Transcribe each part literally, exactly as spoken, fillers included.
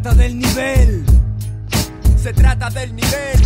trata del nivel. Se trata del nivel.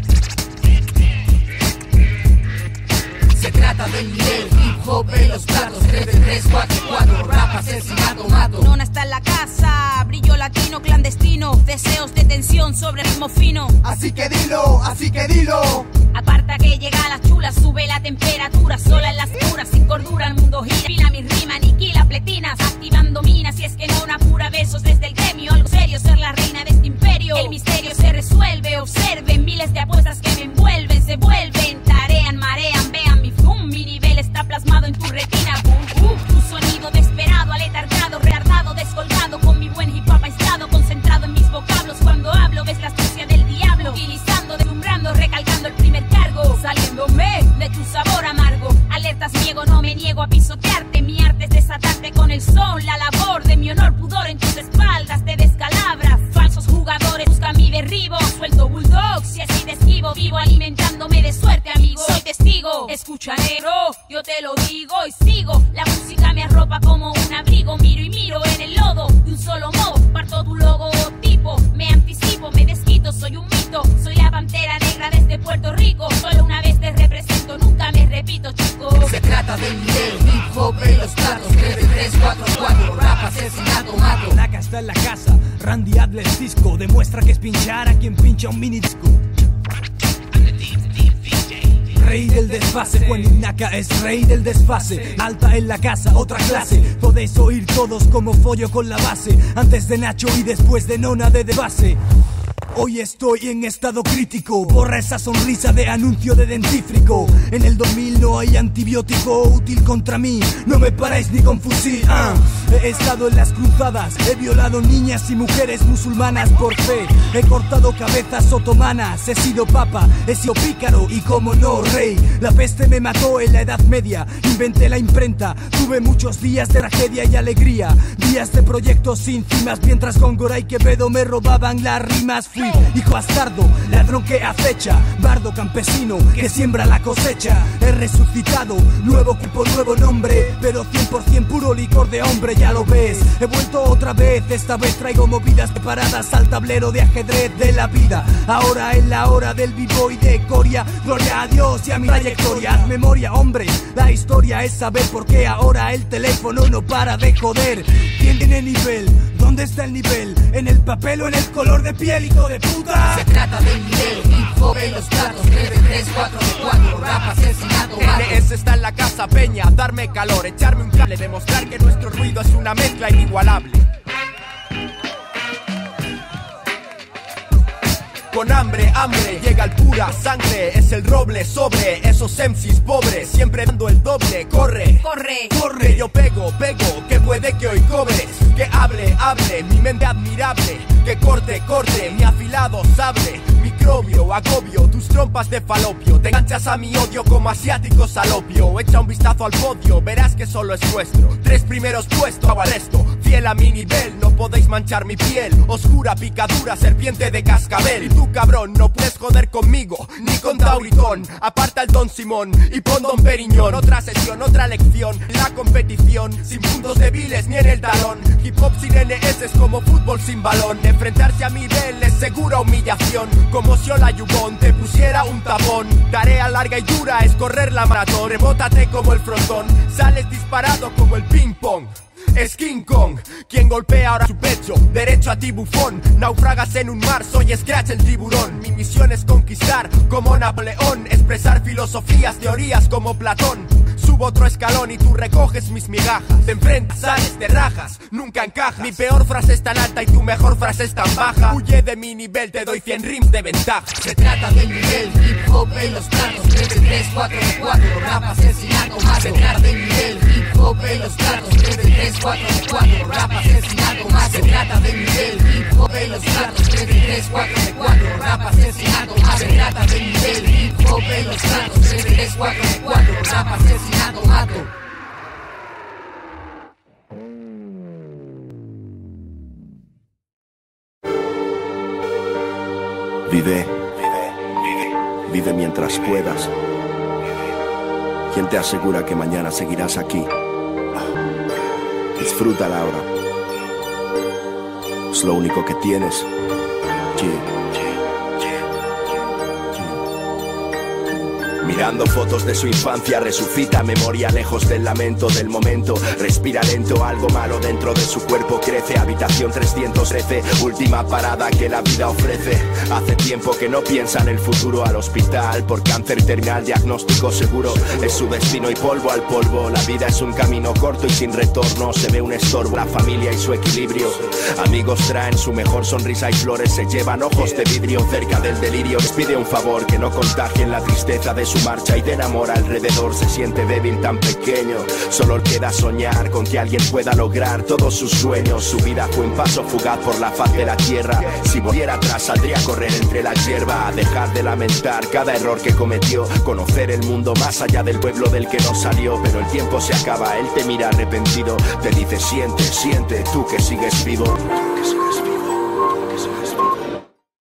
Se trata del nivel, hip hop en los platos, tres de tres, cuatro, cuatro, rap, asesinato, mato. Nona está en la casa, brillo latino, clandestino, deseos de tensión sobre ritmo fino. Así que dilo, así que dilo. Aparta que llega a las chulas, sube la temperatura, sola en las curas, sin cordura el mundo gira. Fila mi rima, aniquila pletinas, activando minas, y es que Nona pura besos desde el gremio. Algo serio, ser la reina de este imperio. El misterio se resuelve, observen, miles de apuestas que me envuelven, se vuelven, tarean, marean, vean mi fum, mi nivel está plasmado en tu retina. Boom, boom, tu sonido desesperado, aletargado, retardado, descolgado, con mi buen hip hop aislado, concentrado en mis vocablos. Cuando hablo ves la astucia del diablo, utilizando, deslumbrando, recalcando el primer cargo, saliéndome de tu sabor amargo. Alertas niego, no me niego a pisotearte, mi arte es desatarte con el son, la labor de mi honor, pudor en tus espaldas te descalabra. Falsos jugadores buscan mi derribo, suelto bulldog, si así te esquivo, vivo alimentándome de suerte, amigo. Soy testigo, escucha negro, yo te lo digo y sigo. La música me arropa como un abrigo, miro y miro en el lodo de un solo modo, parto tu logotipo, me anticipo, me desquito, soy un mito, soy la pantera negra desde Puerto Rico. Solo una vez te represento, nunca me repito, chico. Se trata del nivel, hip hop en los platos, tres de tres, cuatro, cuatro, rap, asesinato, mato. Naka está en la casa, Randy habla el disco, demuestra que es pinchar a quien pincha un mini disco. Rey del desfase, Juan Naka es rey del desfase. Alta en la casa, otra clase. Podéis oír todos como follo con la base. Antes de Nacho y después de Nona de base. Hoy estoy en estado crítico, borra esa sonrisa de anuncio de dentífrico. En el dos mil no hay antibiótico útil contra mí, no me paráis ni con fusil. ah. He estado en las cruzadas, he violado niñas y mujeres musulmanas por fe. He cortado cabezas otomanas, he sido papa, he sido pícaro y como no rey. La peste me mató en la Edad Media, inventé la imprenta. Tuve muchos días de tragedia y alegría, días de proyectos sin cimas, mientras Góngora y Quevedo me robaban las rimas. Fui hijo bastardo, ladrón que acecha, bardo campesino que siembra la cosecha. He resucitado, nuevo cuerpo, nuevo nombre, pero cien por cien puro licor de hombre, ya lo ves. He vuelto otra vez, esta vez traigo movidas preparadas al tablero de ajedrez de la vida. Ahora es la hora del b-boy de Coria, gloria a Dios y a mi trayectoria. Haz memoria, hombre, la historia es saber por qué ahora el teléfono no para de joder. ¿Quién tiene nivel? ¿Dónde está el nivel? ¿En el papel o en el color de piel, hijo de puta? Se trata del nivel, hip hop en los platos, tres de tres, cuatro de cuatro, rap, asesinato, mato. N S está en la casa, peña, darme calor, echarme un cable, demostrar que nuestro ruido es una mezcla inigualable. Con hambre, hambre, llega el pura sangre. Es el roble sobre esos M Cs pobres, siempre dando el doble. Corre, corre, corre, yo pego, pego, que puede que hoy cobres. Que hable, hable, mi mente admirable. Que corte, corte, mi afilado sable. Microbio, agobio, tus trompas de falopio. Te enganchas a mi odio como asiáticos al opio. Echa un vistazo al podio, verás que solo es nuestro. Tres primeros puestos, hago resto. Fiel a mi nivel, no podéis manchar mi piel. Oscura picadura, serpiente de cascabel. Y tú, cabrón, no puedes joder conmigo, ni con Tauritón. Aparta el Don Simón y pon Don Periñón. Otra sesión, otra lección, la competición. Sin puntos débiles ni en el talón. Hip hop sin N S es como fútbol sin balón. Enfrentarse a mi nivel es segura humillación. Como si Ola Yubón te pusiera un tapón. Tarea larga y dura es correr la maratón. Rebótate como el frontón, sales disparado como el ping pong. Es King Kong, quien golpea ahora su pecho, derecho a ti bufón. Naufragas en un mar, soy Scratch el tiburón. Mi misión es conquistar como Napoleón, expresar filosofías, teorías como Platón. Subo otro escalón y tú recoges mis migajas. Te enfrentas, sales, te rajas, nunca encajas. Mi peor frase es tan alta y tu mejor frase es tan baja. Huye de mi nivel, te doy cien rims de ventaja. Se trata del nivel, hip hop en los platos, tres de tres, cuatro de cuatro, rap, asesinato, mato. Se trata del nivel, hip hop en los platos, tres de tres, cuatro de cuatro, rap, asesinato, mato. Se trata del nivel, hip hop en los platos, tres de tres, cuatro de cuatro, rap, asesinato, mato. Se trata del nivel, hip hop en los platos, tres de tres, cuatro de cuatro, rap, asesinato, mato. Vive, vive, vive mientras puedas. ¿Quién te asegura que mañana seguirás aquí? Disfrútala ahora. es lo único que tienes. Yeah. Mirando fotos de su infancia, resucita memoria lejos del lamento del momento. Respira lento, algo malo dentro de su cuerpo crece. Habitación trescientos trece, última parada que la vida ofrece. Hace tiempo que no piensa en el futuro, al hospital por cáncer terminal, diagnóstico seguro. Es su destino y polvo al polvo. La vida es un camino corto y sin retorno. Se ve un estorbo, la familia y su equilibrio. Amigos traen su mejor sonrisa y flores. Se llevan ojos de vidrio cerca del delirio. Les pide un favor, que no contagien la tristeza de su marcha y de enamor alrededor. Se siente débil, tan pequeño. Solo queda soñar con que alguien pueda lograr todos sus sueños. Su vida fue un paso fugaz por la faz de la tierra. Si volviera atrás saldría a correr entre la hierba, a dejar de lamentar cada error que cometió, conocer el mundo más allá del pueblo del que no salió. Pero el tiempo se acaba, él te mira arrepentido, te dice siente, siente, tú que sigues vivo, tú que sigues vivo.